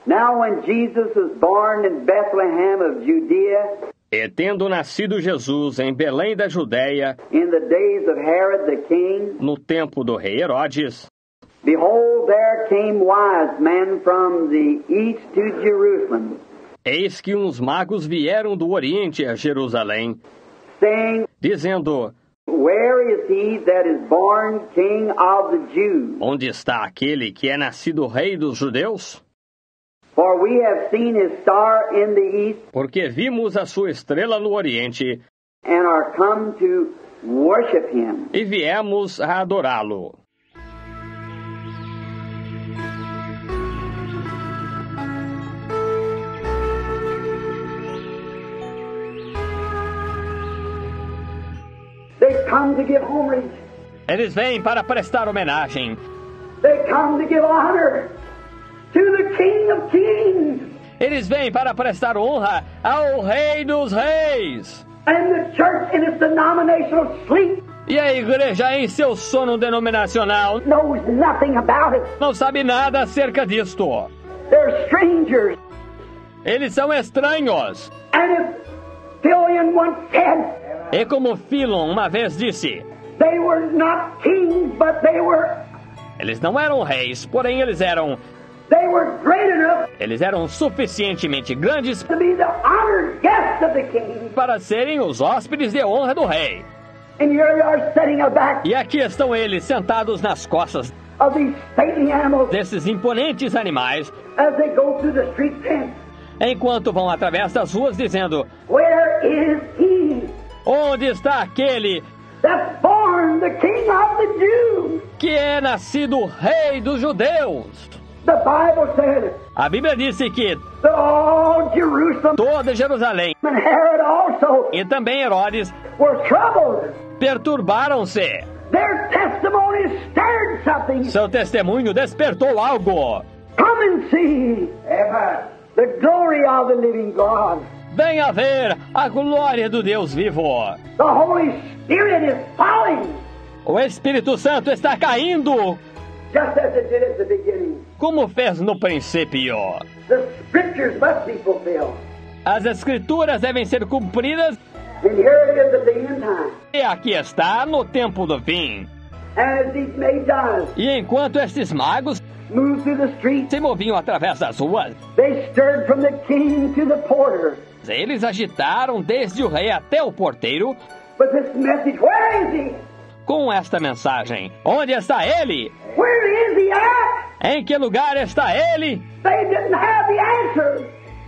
Now when Jesus was born in Bethlehem of Judea, E tendo nascido Jesus em Belém da Judéia, in the days of Herod the king, no tempo do rei Herodes, behold, there came wise men from the east to Jerusalem, eis que uns magos vieram do Oriente a Jerusalém, saying, dizendo: Where is he that is born King of the Jews? Onde está aquele que é nascido rei dos judeus? For we have seen his star in the east, Porque vimos a sua estrela no Oriente and are come to worship him. e viemos a adorá-lo. They come to give homage. Eles vêm para prestar homenagem. They come to give honor to the King of Kings. Eles vêm para prestar honra ao Rei dos Reis. And the church in its denominational sleep E a igreja, em seu sono denominacional, knows nothing about it. não sabe nada acerca disto. They're strangers. Eles são estranhos. And as Philion once said, E como Philon uma vez disse, they were not kings, but they were eles não eram reis, porém eles eram great enough suficientemente grandes to be the honored guests of the king. para serem os hóspedes de honra do rei. And here they are sitting aback E aqui estão eles sentados nas costas of these stately animals desses imponentes animais, as they go through the street tents. enquanto vão através das ruas dizendo: Where is he Onde está aquele that's born the King of the Jews? que é nascido rei dos judeus? The Bible said A Bíblia disse que that all Jerusalem toda Jerusalém and Herod also e também Herodes were troubled. perturbaram-se. Their testimony stirred something. Seu testemunho despertou algo. Come and see the glory of the living God. Venha ver a glória do Deus vivo. The Holy Spirit is falling, O Espírito Santo está caindo, just as it did at the beginning. como fez no princípio. The scriptures must be fulfilled. As escrituras devem ser cumpridas, And here it is at the end time. e aqui está no tempo do fim. And as these magi E enquanto estes magos moved through the streets, se moviam através das ruas, they stirred from the king to the porter eles agitaram desde o rei até o porteiro with this message. Where is he? com esta mensagem: Onde está ele? Where is he at? Em que lugar está ele? They didn't have the answer.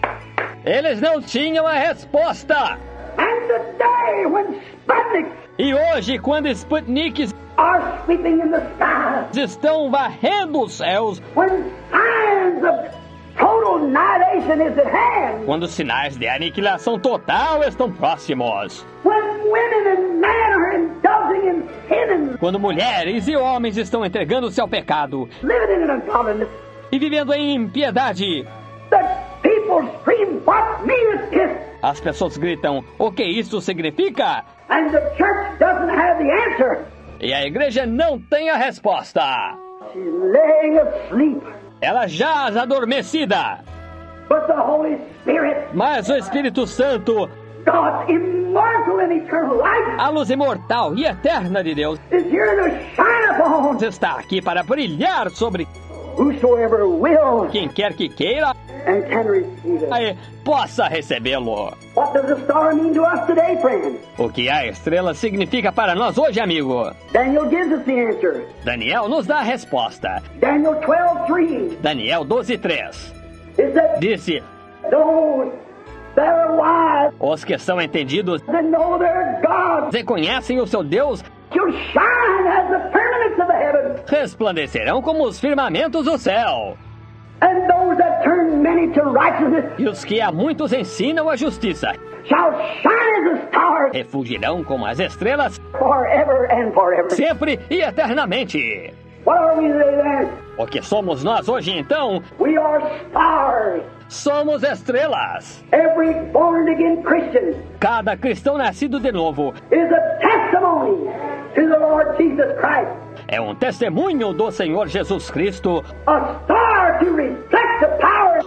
Eles não tinham a resposta. And today, when Sputniks E hoje, quando Sputniks are sweeping in the skies, estão varrendo os céus, when signs of total annihilation is at hand, quando os sinais de aniquilação total estão próximos, when women and men are indulging in sin and quando mulheres e homens estão entregando-se ao pecado living in ungodliness, e vivendo em impiedade, the people scream, what meaneth this? as pessoas gritam: O que isso significa? And the church doesn't have the answer. E a igreja não tem a resposta. She's laying asleep. Ela jaz adormecida. But the Holy Spirit, Mas o Espírito Santo, God's immortal and eternal light, a luz imortal e eterna de Deus, is here to shine upon está aqui para brilhar sobre whosoever will quem quer que queira and can receive it. e possa recebê-lo. What does the star mean to us today, friends? O que a estrela significa para nós hoje, amigo? Daniel gives us the answer. Daniel nos dá a resposta. Daniel 12:3 Daniel 12:3 is that disse: those that are wise Os que são entendidos and know their God e conhecem o seu Deus shall shine as the firmaments of the heavens, resplandecerão como os firmamentos do céu. and those that turn many to righteousness E os que a muitos ensinam a justiça shall shine as the stars refugirão como as estrelas forever and forever. sempre e eternamente. What are we today then? O que somos nós hoje, então? We are stars. Somos estrelas. Every born-again Christian Cada cristão nascido de novo is a testimony to the Lord Jesus Christ. é um testemunho do Senhor Jesus Cristo, A star to reflect the power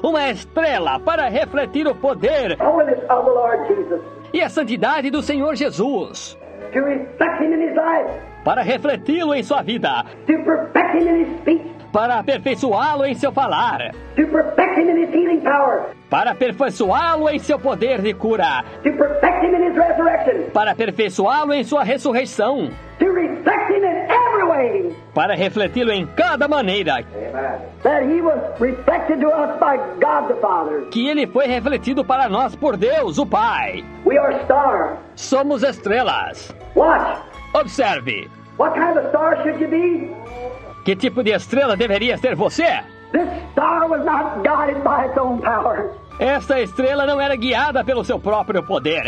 uma estrela para refletir o poder holiness of the Lord Jesus, e a santidade do Senhor Jesus, to reflect Him in His life, para refleti-lo em sua vida, to perfect Him in His speech, para aperfeiçoá-lo em seu falar, to perfect Him in His healing power, para aperfeiçoá-lo em seu poder de cura, to perfect Him in His resurrection, para aperfeiçoá-lo em sua ressurreição, to reflect Him in every way, para refleti-lo em cada maneira, that He was reflected to us by God the Father. que ele foi refletido para nós por Deus, o Pai. We are stars. Somos estrelas. Watch. Observe. What kind of star should you be? Que tipo de estrela deveria ser você? This star was not guided by its own power. Esta estrela não era guiada pelo seu próprio poder.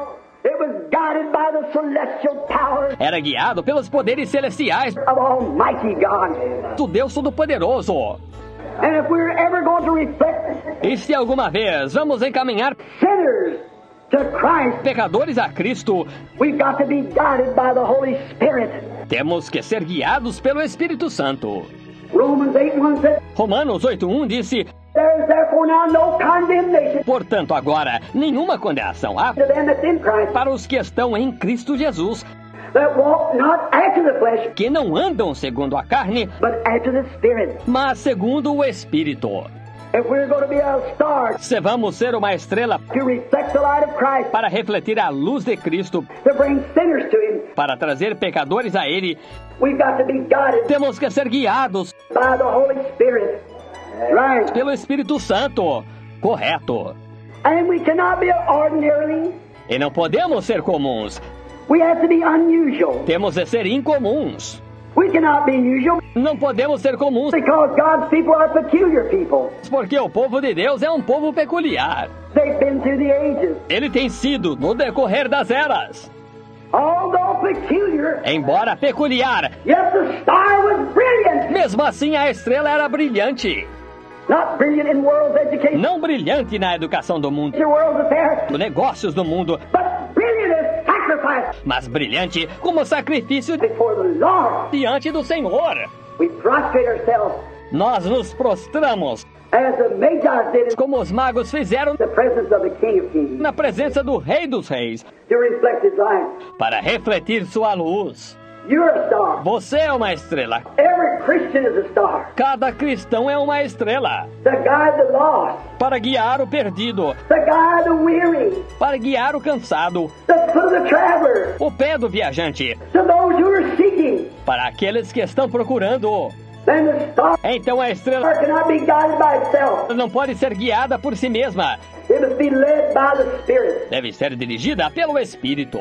It was guided by the celestial power Era guiado pelos poderes celestiais of Almighty God. do Deus Todo-Poderoso. And if we're ever going to reflect E se alguma vez vamos encaminhar sinners to Christ, pecadores a Cristo, we've got to be guided by the Holy Spirit. temos que ser guiados pelo Espírito Santo. Romans 8:1 says, Romanos 8:1 disse: there is therefore now no condemnation portanto, agora, nenhuma condenação há to them that's in Christ, para os que estão em Cristo Jesus, that walk not after the flesh, que não andam segundo a carne, but after the Spirit. mas segundo o Espírito. If we're going to be a star Se vamos ser uma estrela to reflect the light of Christ, para refletir a luz de Cristo, to bring sinners to Him, para trazer pecadores a Ele, we've got to be guided temos que ser guiados by the Holy Spirit. Right. pelo Espírito Santo. Correto. And we cannot be ordinarily. E não podemos ser comuns. We have to be unusual. Temos de ser incomuns. We cannot be unusual Não podemos ser comuns because God's people are peculiar people. porque o povo de Deus é um povo peculiar. They've been through the ages. Ele tem sido no decorrer das eras. Although peculiar, Embora peculiar, yet the star was brilliant. mesmo assim a estrela era brilhante. Not brilliant in world's education, Não brilhante na educação do mundo, your world's affairs, nos negócios do mundo, but brilliant as sacrifice mas brilhante como sacrifício before the Lord. diante do Senhor. We prostrate ourselves Nós nos prostramos, as the Magi did in como os magos fizeram the presence of the King of Kings na presença do Rei dos Reis, to reflect His light. para refletir sua luz. You're a star. Você é uma estrela. Every Christian is a star. Cada cristão é uma estrela. To guide the lost, Para guiar o perdido, to guide the weary, para guiar o cansado, the foot of the traveler, o pé do viajante, to those who are seeking. para aqueles que estão procurando. Then the star Então a estrela cannot be guided by itself. não pode ser guiada por si mesma. It must be led by the Spirit. Deve ser dirigida pelo Espírito.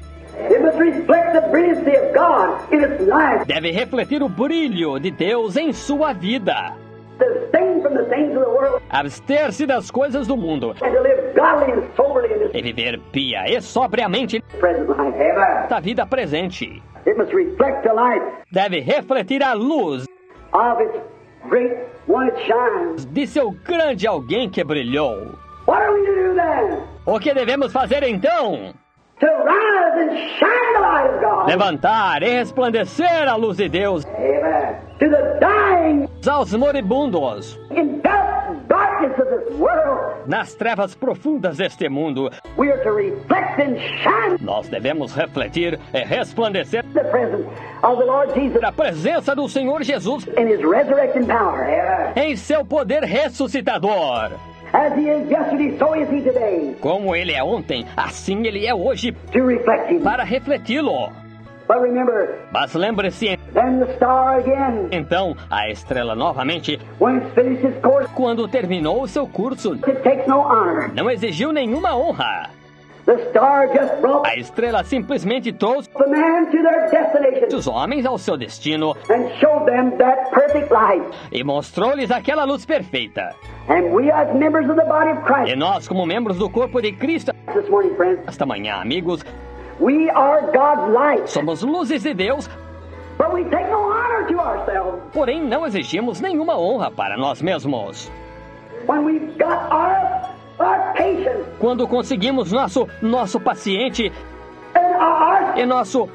It must reflect the brilliancy of God in its life. Deve refletir o brilho de Deus em sua vida. To abstain from the things of the world Abster-se das coisas do mundo and to live godly and soberly in this e viver pia e sobriamente present life. Amen. da vida presente. It must reflect the light Deve refletir a luz of its great one it shines. de seu grande alguém que brilhou. What are we to do then? O que devemos fazer então? To rise and shine the light of God. Levantar e resplandecer a luz de Deus Amen. To the dying aos moribundos, in darkness of this world, nas trevas profundas deste mundo. we are to reflect and shine Nós devemos refletir e resplandecer the presence of the Lord Jesus a presença do Senhor Jesus in His resurrecting power. Amen. em seu poder ressuscitador. As He is yesterday, so is He today. Como ele é ontem, assim ele é hoje, To reflect Him. para refleti-lo. But remember, Mas lembre-se, then the star again, então, a estrela novamente, when it's finished its course, quando terminou o seu curso, it takes no honor. não exigiu nenhuma honra. The star just brought A estrela simplesmente trouxe the man to their destination os homens ao seu destino and showed them that perfect light. e mostrou-lhes aquela luz perfeita. And we as members of the body of E Christ nós, como membros do corpo de Cristo, this morning, friends, esta manhã, amigos, we are God's light. somos luzes de Deus, But we take no honor to ourselves. porém não exigimos nenhuma honra para nós mesmos. When we've got our patience Quando conseguimos nosso paciente and our e nosso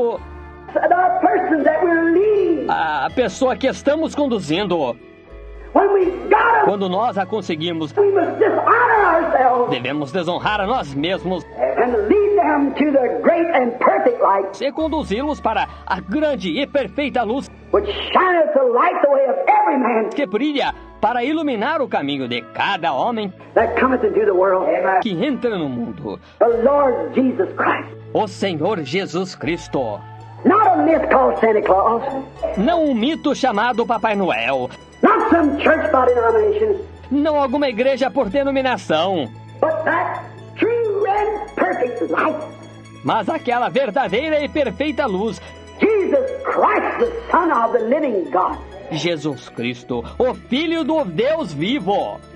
person that we're leading, a pessoa que estamos conduzindo, When we got them, Quando nós a conseguimos, we must dishonor ourselves devemos desonrar a nós mesmos and lead them to the great and perfect light, e conduzi-los para a grande e perfeita luz which shineth to light the way of every man que brilha para iluminar o caminho de cada homem that cometh into the world. que entra no mundo. The Lord Jesus Christ. O Senhor Jesus Cristo. Not a myth called Santa Claus. Não um mito chamado Papai Noel. Not some church by denomination. Não alguma igreja por denominação. But that true and perfect light. Mas aquela verdadeira e perfeita luz. Jesus Christ, the Son of the living God. Jesus Cristo, o Filho do Deus vivo.